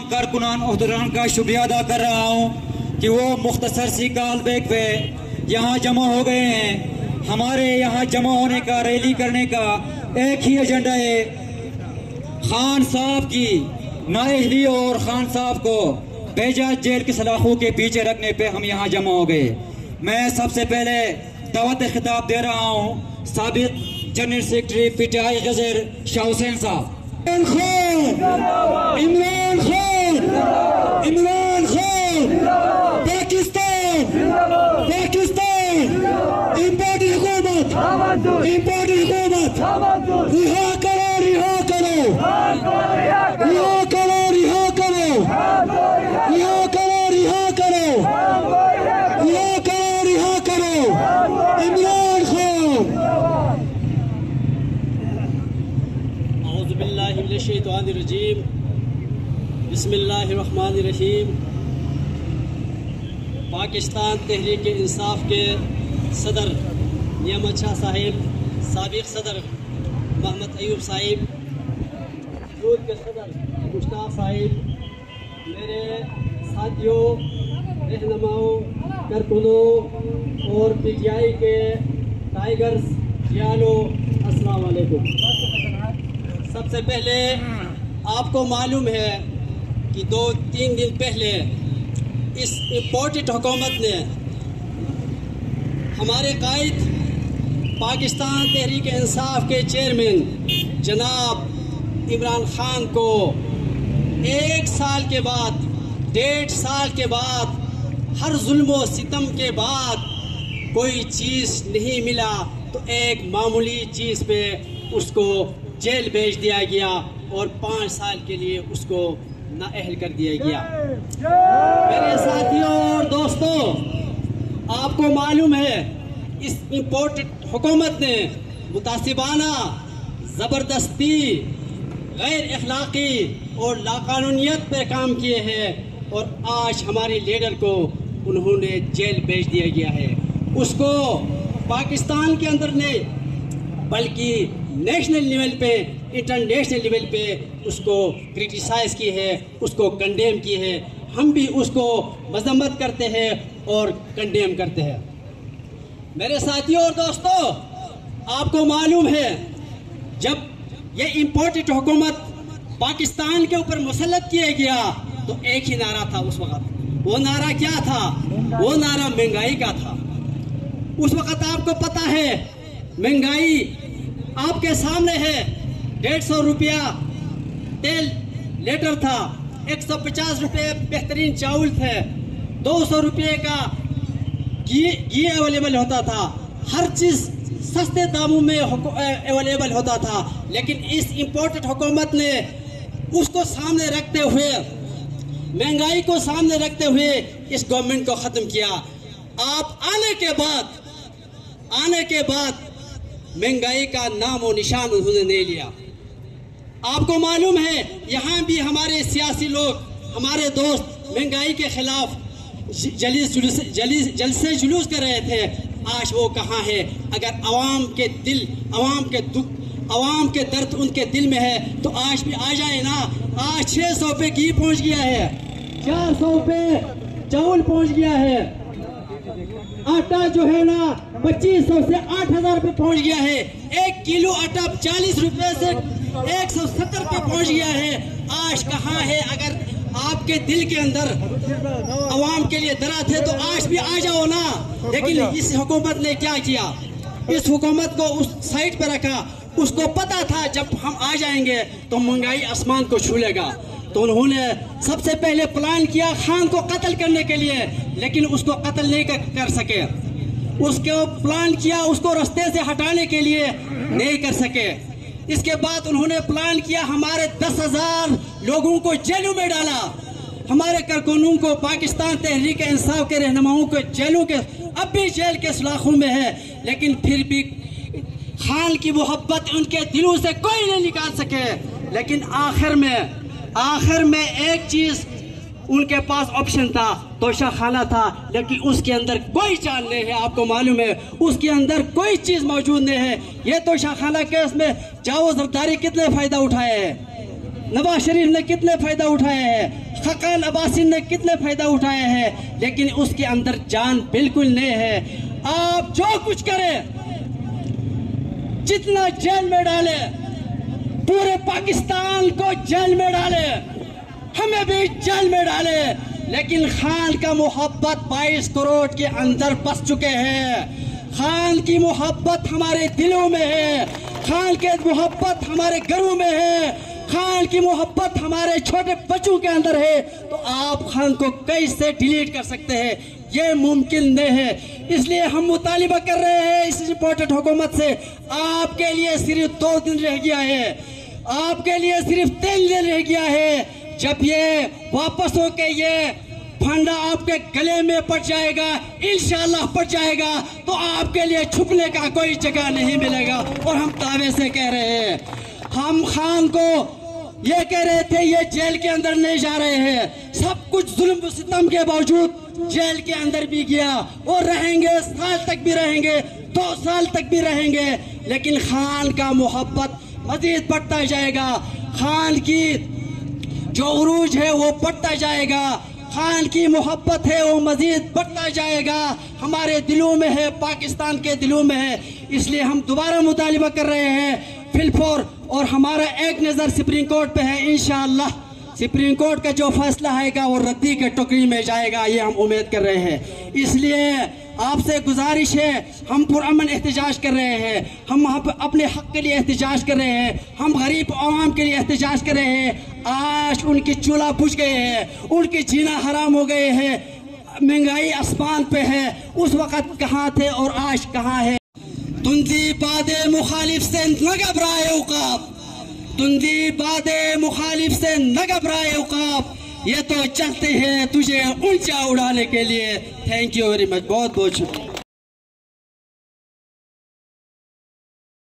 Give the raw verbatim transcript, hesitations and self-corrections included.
तमाम कारकुनान उहदेदारान का शुक्रिया अदा कर रहा हूँ कि वो मुख्तसर सी कॉल बैक पे यहाँ जमा हो गए हैं। हमारे यहाँ जमा होने का, रैली करने का एक ही एजेंडा है, खान साहब की नाअहली और खान साहब को बेजा जेल की सलाखों के पीछे रखने पे हम यहाँ जमा हो गए। मैं सबसे पहले दावत खिताब दे रहा हूँ साबिक जनरल सेक्रेटरी पीटीआई गजर शाह हुसैन साहब। इमरान खान, इमरान खान, पाकिस्तान, पाकिस्तान, इम्पोर्टेड हुकूमत, इम्पोर्टेड हुकूमत, रिहा करो, रिहा करो, रिहा करो, रिहा करो, रिहा करो, रिहा करो, रिहा करो, रिहा करो, इमरान खान। औज़ुबिल्लाहि मिनश्शैतानिर्रजीम, बिस्मिल्लाहिर्रहमानिर्रहीम। पाकिस्तान तहरीक इंसाफ के सदर नियामत शाह साहिब, साबिक सदर मोहम्मद अयूब साहिब, यूथ के सदर मुश्ताक साहिब, मेरे साथियों, रहनुमाओं, कारकुनों और पीटीआई के टाइगर्स जियालो, अस्सलाम वालेकुम। सबसे पहले आपको मालूम है कि दो तीन दिन पहले इस इम्पोर्टेड हुकूमत ने हमारे कायद पाकिस्तान तहरीक इंसाफ के चेयरमैन जनाब इमरान खान को एक साल के बाद, डेढ़ साल के बाद, हर जुल्म व सितम के बाद कोई चीज़ नहीं मिला तो एक मामूली चीज़ पे उसको जेल भेज दिया गया और पाँच साल के लिए उसको नाअहल कर दिया गया। मेरे साथियों और दोस्तों, आपको मालूम है इस इम्पोर्टेड हुकूमत ने मुतासिबाना, ज़बरदस्ती, गैर अखलाकी और लाकानूनियत पर काम किए हैं और आज हमारे लीडर को उन्होंने जेल भेज दिया गया है। उसको पाकिस्तान के अंदर नहीं बल्कि नेशनल लेवल पे, इंटरनेशनल लेवल पे उसको क्रिटिसाइज की है, उसको कंडेम की है। हम भी उसको मजम्मत करते हैं और कंडेम करते हैं। मेरे साथियों और दोस्तों, आपको मालूम है जब ये इम्पोर्टेड हुकूमत पाकिस्तान के ऊपर मुसल्लत किया गया तो एक ही नारा था उस वक़्त। वो नारा क्या था? वो नारा महंगाई का था। उस वक़्त आपको पता है महंगाई आपके सामने है। डेढ़ सौ रुपया तेल लीटर था, एक सौ पचास रुपये बेहतरीन चावल थे, दो सौ रुपये का घी घी अवेलेबल होता था। हर चीज़ सस्ते दामों में अवेलेबल होता था। लेकिन इस इम्पोर्टेड हुकूमत ने उसको सामने रखते हुए, महंगाई को सामने रखते हुए इस गवर्नमेंट को ख़त्म किया। आप आने के बाद आने के बाद महंगाई का नाम और निशान उन्होंने नहीं लिया। आपको मालूम है यहाँ भी हमारे सियासी लोग, हमारे दोस्त महंगाई के खिलाफ जलीस जलीस जलसे जुलूस कर रहे थे। आज वो कहाँ है? अगर आवाम के दिल, आवाम के दुख, आवाम के दर्द उनके दिल में है तो आज भी आ जाए ना। आज छः सौ पे घी पहुँच गया है, चार सौ पे चावल पहुँच गया है, आटा जो है ना पच्चीस सौ से आठ हजार पे पहुँच गया है, एक किलो आटा चालीस रुपए से एक सौ सत्तर पे पहुँच गया है। आज कहाँ है? अगर आपके दिल के अंदर अवाम के लिए दर्द है तो आज भी आ जाओ ना। लेकिन इस हुकूमत ने क्या किया? इस हुकूमत को उस साइड पे रखा। उसको पता था जब हम आ जाएंगे तो महंगाई आसमान को छू लेगा, तो उन्होंने सबसे पहले प्लान किया खान को कत्ल करने के लिए, लेकिन उसको कत्ल नहीं कर सके। उसको प्लान किया उसको रास्ते से हटाने के लिए, नहीं कर सके। इसके बाद उन्होंने प्लान किया हमारे दस हजार लोगों को जेलों में डाला, हमारे कारकुनों को, पाकिस्तान तहरीक इंसाफ के रहनुमाओं को जेलों के, अब भी जेल के सलाखों में है। लेकिन फिर भी खान की मोहब्बत उनके दिलों से कोई नहीं निकाल सके। लेकिन आखिर में आखिर में एक चीज उनके पास ऑप्शन था, तोशा खाना था, लेकिन उसके अंदर कोई जान नहीं है। आपको मालूम है उसके अंदर कोई चीज मौजूद नहीं है। ये तोशा खाना केस में जावेद जरदारी कितने फायदा उठाए हैं? नवाज शरीफ ने कितने फायदा उठाए हैं, खकान अब्बासी ने कितने फायदा उठाए हैं, लेकिन उसके अंदर जान बिल्कुल नहीं है। आप जो कुछ करें, जितना जेल में डाले, पूरे पाकिस्तान को जेल में डाले, हमें भी जेल में डाले, लेकिन खान का मोहब्बत बाईस करोड़ के अंदर बस चुके हैं। खान की मोहब्बत हमारे दिलों में है, खान के मोहब्बत हमारे घरों में है, खान की मोहब्बत हमारे छोटे बच्चों के अंदर है। तो आप खान को कैसे डिलीट कर सकते हैं? ये मुमकिन नहीं है। इसलिए हम मुतालिबा कर रहे हैं इस रिपोर्टेड हुकूमत से, आपके लिए सिर्फ दो दिन रह गया है, आपके लिए सिर्फ तीन दिन रह गया है। जब ये वापस होके ये फंडा आपके गले में पड़ जाएगा, इंशाल्लाह पड़ जाएगा, तो आपके लिए छुपने का कोई जगह नहीं मिलेगा। और हम दावे से कह रहे हैं, हम खान को ये कह रहे थे ये जेल के अंदर नहीं जा रहे हैं, सब कुछ जुल्म सितम के बावजूद जेल के अंदर भी गया और रहेंगे, साल तक भी रहेंगे, दो साल तक भी रहेंगे, लेकिन खान का मोहब्बत मजीद बढ़ता जाएगा, खान की जो उरूज है वो बढ़ता जाएगा, खान की मोहब्बत है वो मजीद बढ़ता जाएगा, हमारे दिलों में है, पाकिस्तान के दिलों में है। इसलिए हम दोबारा मुतालिबा कर रहे हैं फिलफोर, और हमारा एक नज़र सुप्रीम कोर्ट पे है। इंशाअल्लाह सुप्रीम कोर्ट का जो फैसला आएगा वो रद्दी के टोकरी में जाएगा, ये हम उम्मीद कर रहे हैं। इसलिए आपसे गुजारिश है, हम पुरअमन एहतजाज कर रहे हैं, हम वहाँ पर अपने हक के लिए एहतजाज कर रहे हैं, हम गरीब आवाम के लिए एहतजाज कर रहे हैं। आज उनकी चूल्हा बुझ गए हैं, उनके जीना हराम हो गए हैं, महंगाई आसमान पे है, उस वक़्त कहाँ थे और आज कहाँ है। तुंदी बादे मुखालिफ से न घबराए उकाब, तुंदी बादे मुखालिफ से न घबराए उकाब, ये तो चलते हैं तुझे ऊंचा उड़ाने के लिए। थैंक यू वेरी मच, बहुत बहुत शुक्रिया।